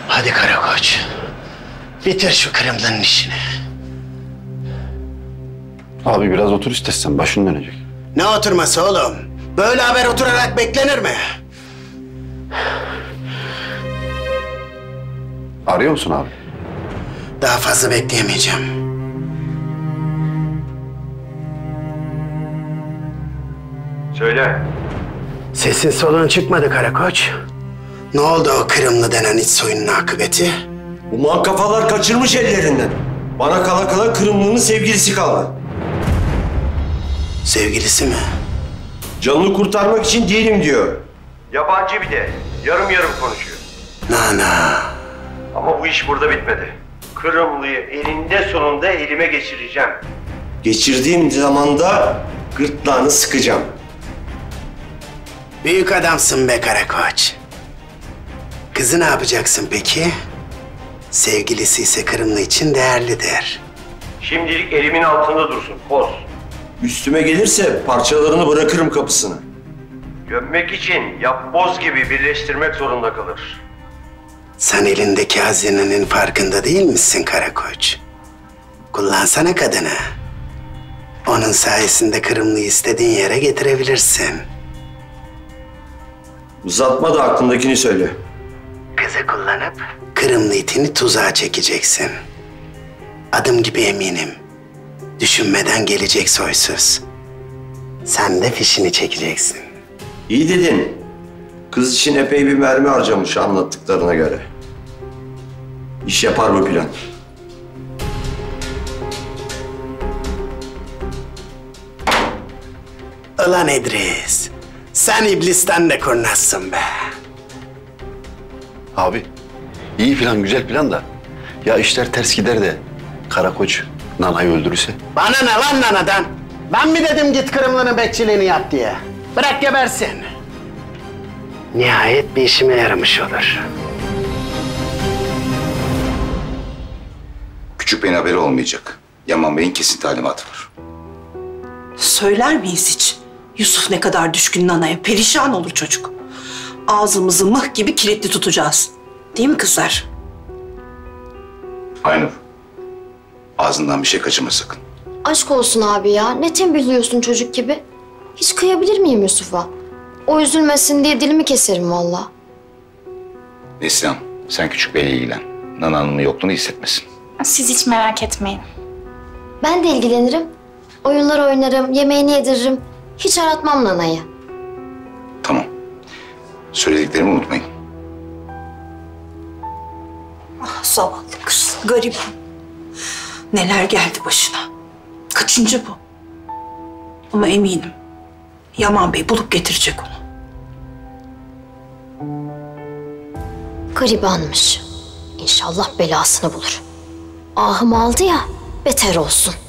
Hadi Karakoç. Bitir şu Kırımlı'nın işini. Abi biraz otur istersen, başın dönecek. Ne oturması oğlum? Böyle haber oturarak beklenir mi? Arıyor musun abi? Daha fazla bekleyemeyeceğim. Söyle. Sesin soluğun çıkmadı Karakoç. Ne oldu o Kırımlı denen iç soyunun akıbeti? Bu mankafalar kaçırmış ellerinden. Bana kala kala Kırımlı'nın sevgilisi kaldı. Sevgilisi mi? Canını kurtarmak için değilim diyor. Yabancı bir de. Yarım yarım konuşuyor. Nana. Ama bu iş burada bitmedi. Kırımlı'yı elinde sonunda elime geçireceğim. Geçirdiğim zamanda gırtlağını sıkacağım. Büyük adamsın be Karakoç. Kızı ne yapacaksın peki? Sevgilisi ise Kırımlı için değerlidir. Şimdilik elimin altında dursun. Poz. Üstüme gelirse parçalarını bırakırım kapısını. Gömmek için yapboz gibi birleştirmek zorunda kalır. Sen elindeki hazinenin farkında değil misin Karakoç? Kullansana kadını. Onun sayesinde Kırımlı'yı istediğin yere getirebilirsin. Uzatma da aklındakini söyle. Kızı kullanıp Kırımlı itini tuzağa çekeceksin. Adım gibi eminim. Düşünmeden gelecek soysuz. Sen de fişini çekeceksin. İyi dedin. Kız için epey bir mermi harcamış anlattıklarına göre. İş yapar bu plan. Ulan İdris, sen iblisten de kurnazsın be. Abi, iyi plan, güzel plan da. Ya işler ters gider de Karakoç Nana'yı öldürürse? Bana ne lan nanadan? Ben mi dedim git Kırımlı'nın bekçiliğini yap diye? Bırak gebersin. Nihayet bir işime yaramış olur. Küçük Bey'in haberi olmayacak. Yaman Bey'in kesin talimatı var. Söyler miyiz hiç? Yusuf ne kadar düşkün Nana'ya. Perişan olur çocuk. Ağzımızı mıh gibi kilitli tutacağız. Değil mi kızlar? Aynur. Ağzından bir şey kaçırma sakın. Aşk olsun abi ya. Ne tembihliyorsun çocuk gibi? Hiç kıyabilir miyim Yusuf'a? O üzülmesin diye dilimi keserim vallahi. Neslihan, sen Küçük Bey'le ilgilen. Nana Hanım'ın yokluğunu hissetmesin. Siz hiç merak etmeyin. Ben de ilgilenirim. Oyunlar oynarım, yemeğini yediririm. Hiç aratmam Nana'yı. Tamam. Söylediklerimi unutmayın. Ah zavallı kız, garip. Neler geldi başına. Kaçıncı bu? Ama eminim Yaman Bey bulup getirecek onu. Garibanmış. İnşallah belasını bulur. Ahım aldı ya, beter olsun.